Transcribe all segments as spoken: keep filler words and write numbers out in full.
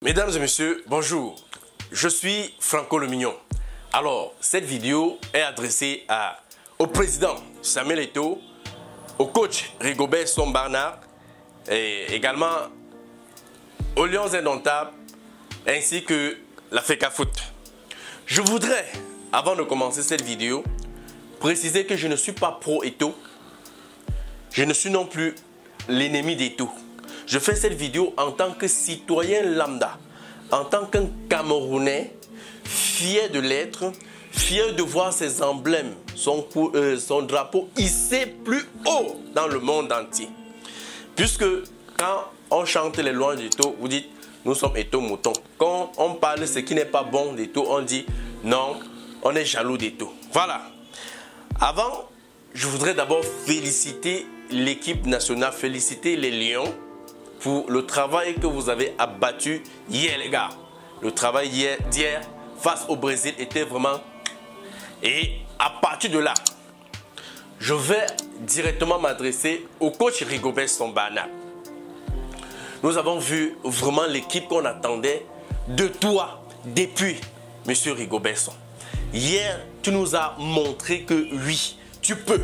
Mesdames et messieurs, bonjour. Je suis Franco Le Mignon. Alors, cette vidéo est adressée à, au président Samuel Eto'o, au coach Rigobert Song Barnard et également aux Lions Indomptables ainsi que la FECAFOOT. Je voudrais, avant de commencer cette vidéo, préciser que je ne suis pas pro Eto'o. Je ne suis non plus l'ennemi d'Eto'o. Je fais cette vidéo en tant que citoyen lambda, en tant qu'un Camerounais fier de l'être, fier de voir ses emblèmes, son, euh, son drapeau hissé plus haut dans le monde entier. Puisque quand on chante les louanges d'Eto'o, vous dites nous sommes Eto'o mouton. Quand on parle de ce qui n'est pas bon d'Eto'o, on dit non, on est jaloux d'Eto'o. Voilà. Avant, je voudrais d'abord féliciter l'équipe nationale, féliciter les Lions pour le travail que vous avez abattu hier, les gars. Le travail d'hier face au Brésil était vraiment... Et à partir de là, je vais directement m'adresser au coach Rigobert Song Barnard. Nous avons vu vraiment l'équipe qu'on attendait de toi depuis M. Rigobert Song. Hier, tu nous as montré que oui, tu peux.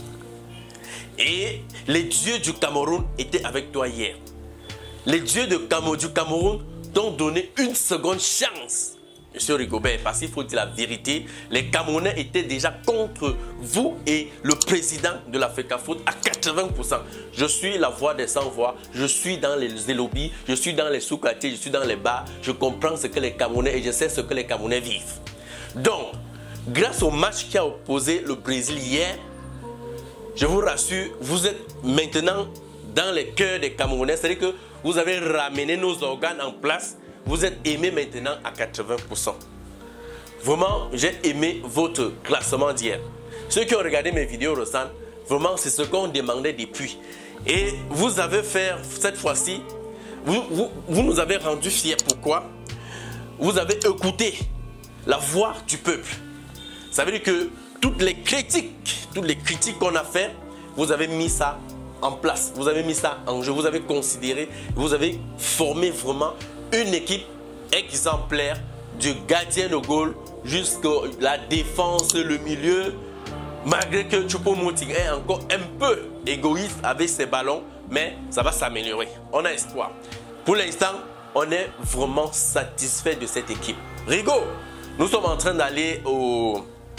Et les dieux du Cameroun étaient avec toi hier. Les dieux de Cam- du Cameroun t'ont donné une seconde chance, Monsieur Rigobert, parce qu'il faut dire la vérité. Les Camerounais étaient déjà contre vous et le président de la FECAFOOT à quatre-vingts pour cent. Je suis la voix des sans-voix, je suis dans les, les lobbies, je suis dans les sous-quartiers, je suis dans les bars, je comprends ce que les Camerounais et je sais ce que les Camerounais vivent. Donc, grâce au match qui a opposé le Brésil hier, je vous rassure, vous êtes maintenant dans les cœurs des Camerounais, c'est-à-dire que vous avez ramené nos organes en place. Vous êtes aimés maintenant à quatre-vingts pour cent. Vraiment, j'ai aimé votre classement d'hier. Ceux qui ont regardé mes vidéos ressentent, vraiment, c'est ce qu'on demandait depuis. Et vous avez fait, cette fois-ci, vous, vous, vous nous avez rendu fiers. Pourquoi? Vous avez écouté la voix du peuple. Ça veut dire que toutes les critiques, toutes les critiques qu'on a faites, vous avez mis ça en place, vous avez mis ça en jeu, vous avez considéré, vous avez formé vraiment une équipe exemplaire du gardien de goal jusqu'à la défense, le milieu. Malgré que Choupo-Moting est encore un peu égoïste avec ses ballons, mais ça va s'améliorer. On a espoir. Pour l'instant, on est vraiment satisfait de cette équipe. Rigo, nous sommes en train d'aller au...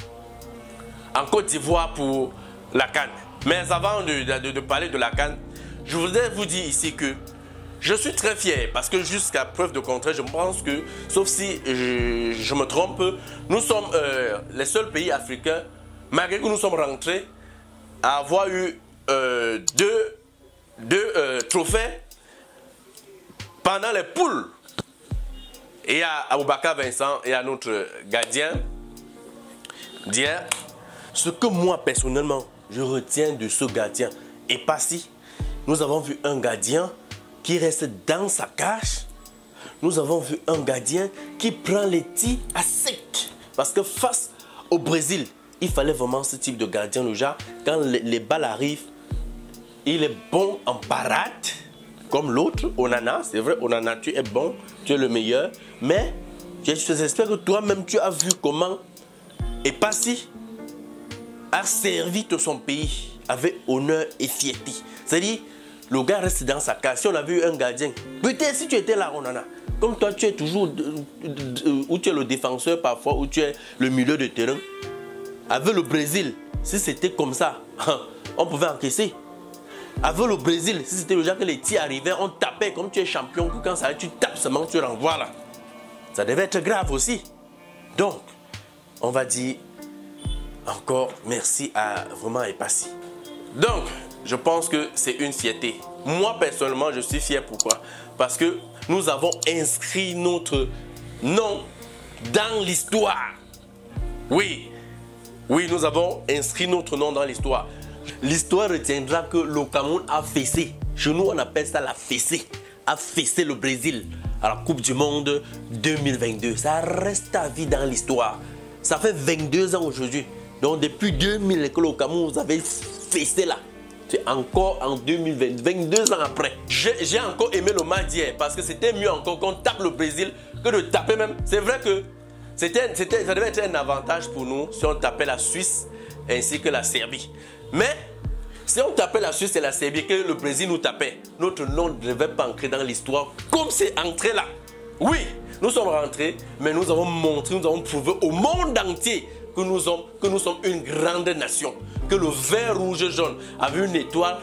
en Côte d'Ivoire pour la CAN. Mais avant de, de, de parler de la CAN, je voudrais vous dire ici que je suis très fier parce que jusqu'à preuve de contraire, je pense que, sauf si je, je me trompe, nous sommes euh, les seuls pays africains, malgré que nous sommes rentrés, à avoir eu euh, deux, deux euh, trophées pendant les poules. Et à Aboubakar Vincent et à notre gardien d'hier, ce que moi personnellement, je retiens de ce gardien. Et pas si. Nous avons vu un gardien qui reste dans sa cage. Nous avons vu un gardien qui prend les tirs à sec. Parce que face au Brésil, il fallait vraiment ce type de gardien. Le genre, quand les, les balles arrivent, il est bon en parade. Comme l'autre, Onana. C'est vrai, Onana, tu es bon. Tu es le meilleur. Mais j'espère que toi-même, tu as vu comment. Et pas si. A servi de son pays avec honneur et fierté. C'est-à-dire, le gars reste dans sa case. Si on a vu un gardien, peut-être si tu étais là, on en a. Comme toi, tu es toujours, où tu es le défenseur parfois, où tu es le milieu de terrain. Avec le Brésil, si c'était comme ça, on pouvait encaisser. Avec le Brésil, si c'était le genre que les tirs arrivaient, on tapait comme tu es champion, que quand ça arrive, tu tapes seulement, tu renvoies là. Ça devait être grave aussi. Donc, on va dire encore merci à vraiment Epassi. Donc, je pense que c'est une fierté. Moi, personnellement, je suis fier. Pourquoi? Parce que nous avons inscrit notre nom dans l'histoire. Oui, oui, nous avons inscrit notre nom dans l'histoire. L'histoire retiendra que le Cameroun a fessé. Chez nous, on appelle ça la fessée. A fessé le Brésil à la Coupe du Monde deux mille vingt-deux. Ça reste à vie dans l'histoire. Ça fait vingt-deux ans aujourd'hui. Donc depuis deux mille que le Cameroun, vous avez fessé là. C'est encore en deux mille vingt, vingt-deux ans après. J'ai encore aimé le match d'hier parce que c'était mieux encore qu'on tape le Brésil que de taper même. C'est vrai que c'était, c'était, ça devait être un avantage pour nous si on tapait la Suisse ainsi que la Serbie. Mais si on tapait la Suisse et la Serbie et que le Brésil nous tapait, notre nom ne devait pas entrer dans l'histoire comme c'est entré là. Oui, nous sommes rentrés, mais nous avons montré, nous avons prouvé au monde entier que nous sommes, que nous sommes une grande nation. Que le vert, rouge, jaune avait une étoile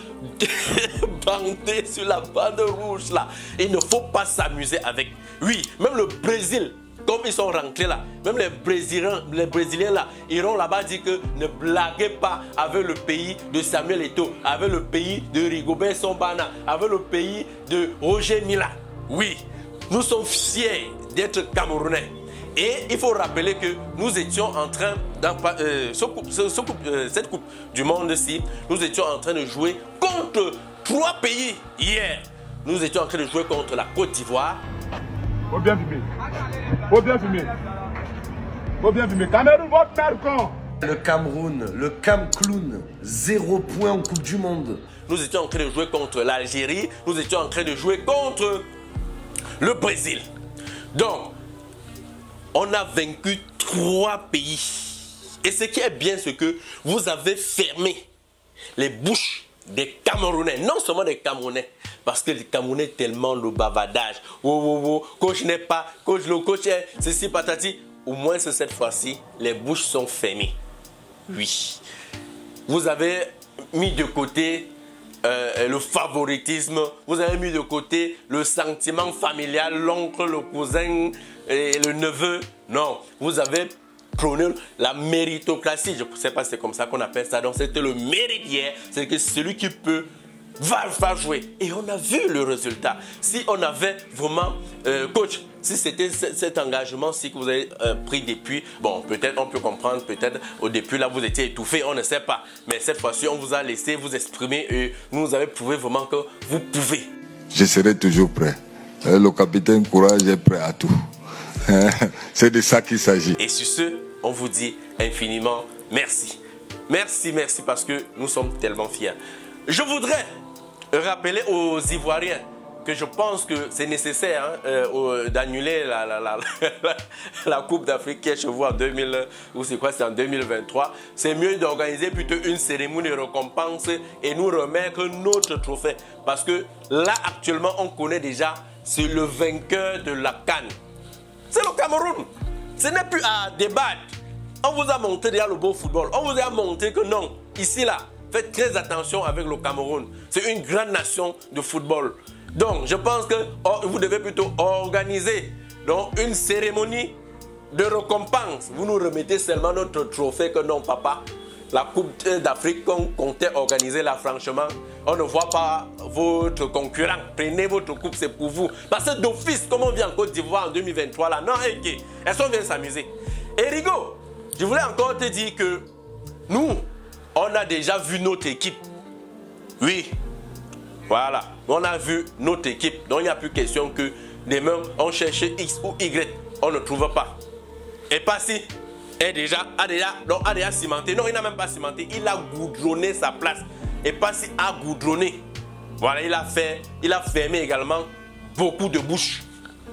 bandée sur la bande rouge là. Il ne faut pas s'amuser avec. Oui, même le Brésil, comme ils sont rentrés là, même les Brésiliens, les Brésiliens là, iront là-bas dire que ne blaguez pas avec le pays de Samuel Eto'o, avec le pays de Rigobert Song, avec le pays de Roger Mila. Oui, nous sommes fiers d'être Camerounais. Et il faut rappeler que nous étions en train, dans euh, ce coupe, ce, ce coupe, euh, cette Coupe du Monde-ci, nous étions en train de jouer contre trois pays hier. Nous étions en train de jouer contre la Côte d'Ivoire. Faut bien fumer. Faut bien fumer. Faut bien fumer. Cameroun, votre mère quand? Le Cameroun, le Camcloun, zéro point en Coupe du Monde. Nous étions en train de jouer contre l'Algérie. Nous étions en train de jouer contre le Brésil. Donc, on a vaincu trois pays. Et ce qui est bien, c'est que vous avez fermé les bouches des Camerounais. Non seulement des Camerounais, parce que les Camerounais tellement le bavardage. Oh, oh, oh, coach n'est pas, coach le coach est ceci, patati. Au moins, cette fois-ci, les bouches sont fermées. Oui. Vous avez mis de côté euh, le favoritisme. Vous avez mis de côté le sentiment familial, l'oncle, le cousin et le neveu. Non, vous avez prôné la méritocratie. Je ne sais pas si c'est comme ça qu'on appelle ça. Donc c'était le mérite hier. C'est que celui qui peut va, va jouer. Et on a vu le résultat. Si on avait vraiment, euh, coach, si c'était cet engagement-ci que vous avez euh, pris depuis, bon, peut-être on peut comprendre, peut-être au début là vous étiez étouffé, on ne sait pas. Mais cette fois-ci, on vous a laissé vous exprimer et vous avez prouvé vraiment que vous pouvez. Je serai toujours prêt. Le capitaine Courage est prêt à tout. C'est de ça qu'il s'agit. Et sur ce, on vous dit infiniment merci. Merci, merci parce que nous sommes tellement fiers. Je voudrais rappeler aux Ivoiriens que je pense que c'est nécessaire hein, euh, d'annuler la, la, la, la, la Coupe d'Afrique qui est chez vous en deux mille, ou c'est quoi, c'est en deux mille vingt-trois. C'est mieux d'organiser plutôt une cérémonie de récompense et nous remettre notre trophée. Parce que là, actuellement, on connaît déjà, c'est le vainqueur de la CAN. C'est le Cameroun. Ce n'est plus à débattre. On vous a montré déjà le beau football. On vous a montré que non, ici, là, faites très attention avec le Cameroun. C'est une grande nation de football. Donc, je pense que oh, vous devez plutôt organiser donc, une cérémonie de récompense. Vous nous remettez seulement notre trophée que non, papa. La Coupe d'Afrique qu'on comptait organiser là, franchement, on ne voit pas votre concurrent. Prenez votre coupe, c'est pour vous. Parce que d'office, comme on vient en Côte d'Ivoire en deux mille vingt-trois, là, non, hey, est-ce qu'on vient s'amuser? Et Rigo, je voulais encore te dire que nous, on a déjà vu notre équipe. Oui, voilà. On a vu notre équipe. Donc, il n'y a plus question que demain, on cherche X ou Y. On ne trouve pas. Et pas si. Est déjà, a déjà, donc a déjà cimenté. Non, il n'a même pas cimenté. Il a goudronné sa place. Et pas si a goudronné. Voilà, il a fait, il a fermé également beaucoup de bouches.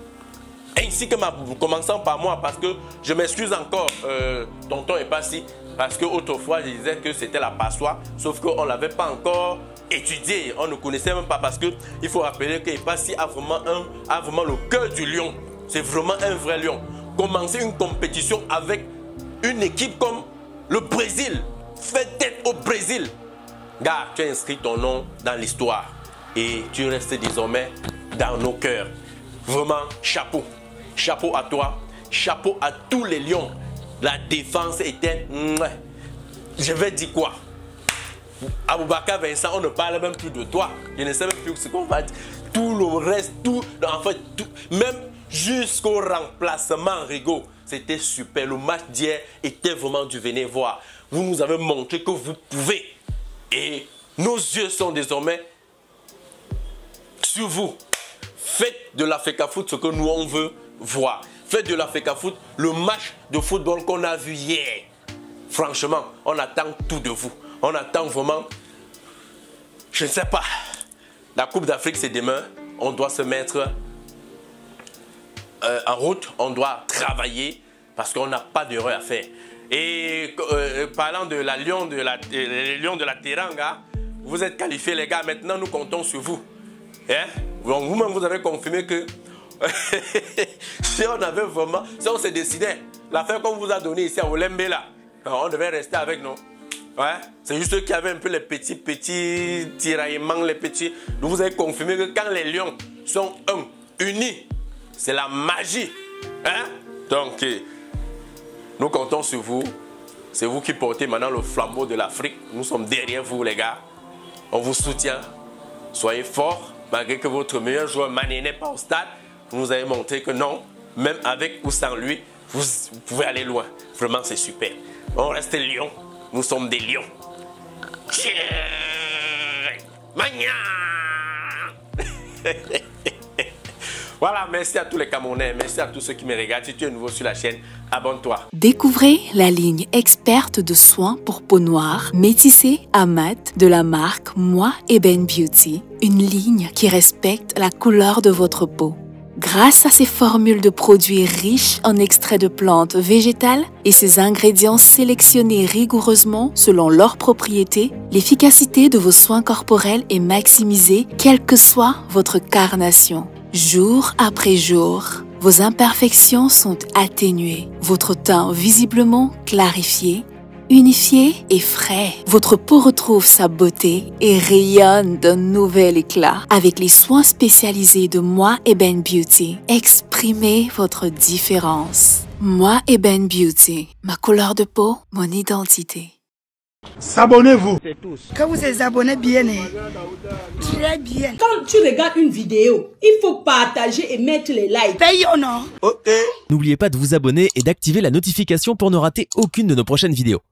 Ainsi que ma, commençant par moi, parce que je m'excuse encore, euh, tonton et pas si, parce que autrefois je disais que c'était la passoire, sauf qu'on ne l'avait pas encore étudié. On ne connaissait même pas parce que il faut rappeler que Epassi a vraiment un, a vraiment le cœur du lion. C'est vraiment un vrai lion. Commencer une compétition avec une équipe comme le Brésil, fait tête au Brésil. Gars, tu as inscrit ton nom dans l'histoire et tu restes désormais dans nos cœurs. Vraiment, chapeau. Chapeau à toi. Chapeau à tous les lions. La défense était... Je vais dire quoi? Aboubakar Vincent, on ne parle même plus de toi. Je ne sais même plus ce qu'on va dire. Tout le reste, tout... En fait, tout, même jusqu'au remplacement, Rigo. C'était super. Le match d'hier était vraiment du venez voir. Vous nous avez montré que vous pouvez. Et nos yeux sont désormais sur vous. Faites de l'Africa Foot ce que nous on veut voir. Faites de l'Africa Foot le match de football qu'on a vu hier. Franchement, on attend tout de vous. On attend vraiment je ne sais pas. La Coupe d'Afrique, c'est demain. On doit se mettre euh, en route. On doit travailler parce qu'on n'a pas d'erreur à faire. Et euh, parlant de la Lion de la, les Lions de la Teranga, vous êtes qualifiés, les gars. Maintenant, nous comptons sur vous. Hein? Vous-même, vous avez confirmé que si on avait vraiment, si on se décidait, l'affaire qu'on vous a donnée ici à Olembe, là, on devait rester avec nous. Ouais? C'est juste eux qui avaient un peu les petits, petits tiraillements, les petits. Vous avez confirmé que quand les lions sont un, unis, c'est la magie. Hein? Donc, nous comptons sur vous. C'est vous qui portez maintenant le flambeau de l'Afrique. Nous sommes derrière vous, les gars. On vous soutient. Soyez forts. Malgré que votre meilleur joueur Mané n'est pas au stade, vous nous avez montré que non, même avec ou sans lui, vous, vous pouvez aller loin. Vraiment, c'est super. On reste lions. Nous sommes des lions. Voilà, merci à tous les Camerounais, merci à tous ceux qui me regardent. Si tu es nouveau sur la chaîne, abonne-toi. Découvrez la ligne experte de soins pour peau noire, métissée à mat de la marque Moi Eben Beauty. Une ligne qui respecte la couleur de votre peau. Grâce à ses formules de produits riches en extraits de plantes végétales et ses ingrédients sélectionnés rigoureusement selon leurs propriétés, l'efficacité de vos soins corporels est maximisée quelle que soit votre carnation. Jour après jour, vos imperfections sont atténuées, votre teint visiblement clarifié, unifié et frais. Votre peau retrouve sa beauté et rayonne d'un nouvel éclat. Avec les soins spécialisés de Moi Eben Beauty, exprimez votre différence. Moi Eben Beauty, ma couleur de peau, mon identité. S'abonnez-vous. Quand vous êtes abonnés bien, très bien. Quand tu regardes une vidéo, il faut partager et mettre les likes. Paye ou non? N'oubliez pas de vous abonner et d'activer la notification pour ne rater aucune de nos prochaines vidéos.